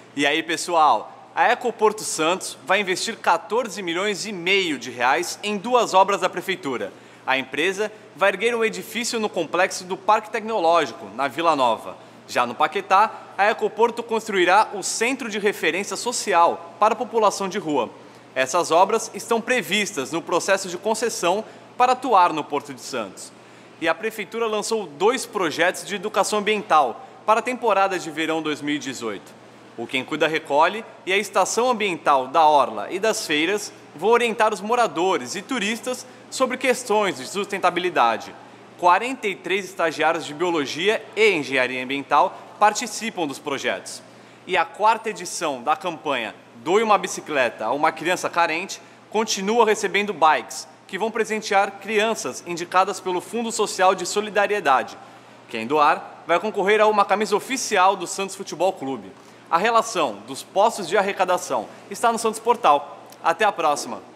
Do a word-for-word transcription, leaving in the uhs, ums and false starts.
E aí, pessoal, a Ecoporto Santos vai investir quatorze milhões e meio de reais em duas obras da prefeitura. A empresa vai erguer um edifício no complexo do Parque Tecnológico, na Vila Nova. Já no Paquetá, a Ecoporto construirá o Centro de Referência Social para a população de rua. Essas obras estão previstas no processo de concessão para atuar no Porto de Santos. E a prefeitura lançou dois projetos de educação ambiental para a temporada de verão dois mil e dezoito. O Quem Cuida Recolhe e a Estação Ambiental da Orla e das Feiras vão orientar os moradores e turistas sobre questões de sustentabilidade. quarenta e três estagiários de Biologia e Engenharia Ambiental participam dos projetos. E a quarta edição da campanha Doe uma Bicicleta a uma Criança Carente continua recebendo bikes, que vão presentear crianças indicadas pelo Fundo Social de Solidariedade. Quem doar vai concorrer a uma camisa oficial do Santos Futebol Clube. A relação dos postos de arrecadação está no Santos Portal. Até a próxima!